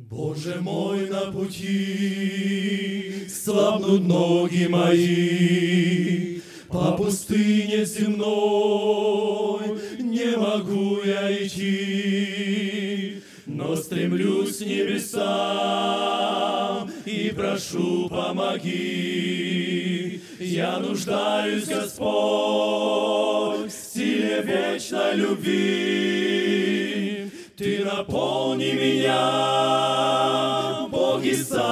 Боже мой, на пути слабнут ноги мои, по пустыне земной не могу я идти, но стремлюсь к небесам и прошу, помоги. Я нуждаюсь, Господь, в силе вечной любви. Ты наполни меня, Бог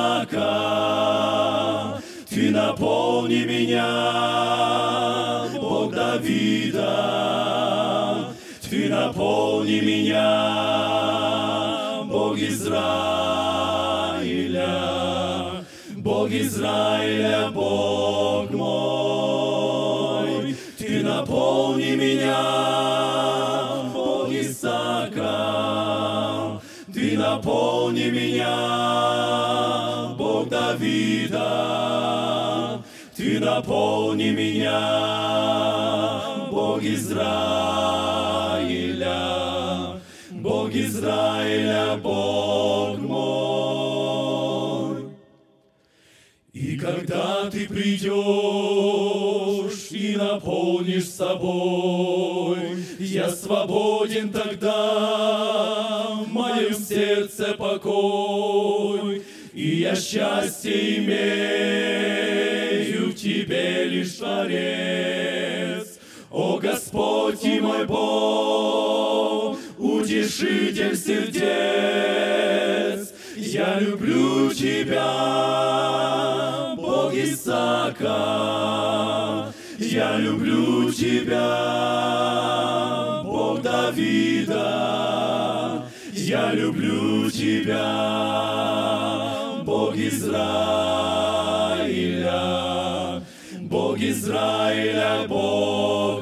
Исаака, Ты наполни меня, Бог Давида, Ты наполни меня, Бог Израиля, Бог Израиля, Бог мой. Ты наполни меня, Бог Исаака, Ты наполни меня, Бог Давида, Ты наполни меня, Бог Израиля, Бог Израиля, Бог мой. И когда Ты придешь и наполнишь собой, я свободен тогда, в моем сердце покой, и я счастье имею в Тебе лишь, Творец. О Господь и мой Бог, утешитель сердец, я люблю Тебя, Бог Исаака, я люблю Тебя, Бог Давида, я люблю Тебя, Бог Израиля, Бог Израиля, Бог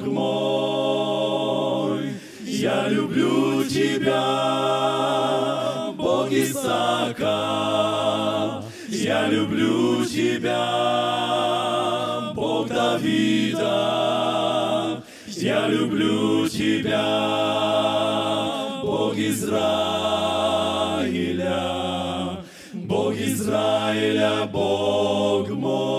мой. Я люблю Тебя, Бог Исаака, я люблю Тебя, Бог Давида, я люблю Тебя, Бог Израиля, Бог Израиля, Бог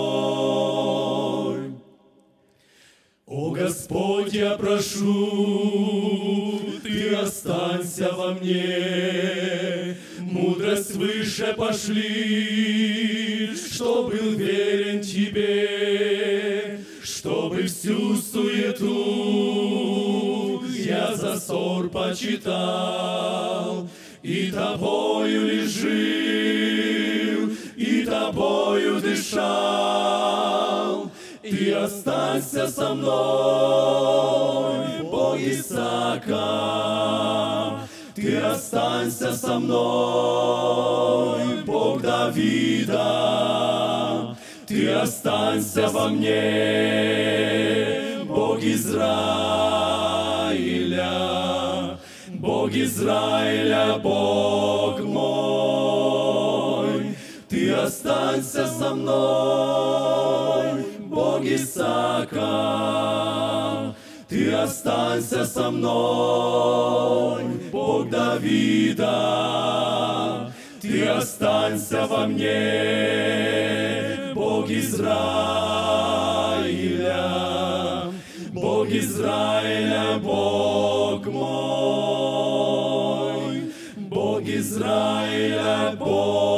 мой. О Господь, я прошу, Ты останься во мне, мудрость выше пошли, чтоб был верен Тебе, чтобы всю суету я за ссор почитал, и Тобою лишь жил, и Тобою дышал. Ты останься со мной, Бог Исаака, Ты останься со мной, Бог Давида, Ты останься во мне, Бог Израиля, Бог Израиля, Бог мой. Ты останься со мной, Бог Исаака, Ты останься со мной, Бог Давида, Ты останься во мне, Бог Израиля, Бог Израиля, Бог мой, Бог Израиля, Бог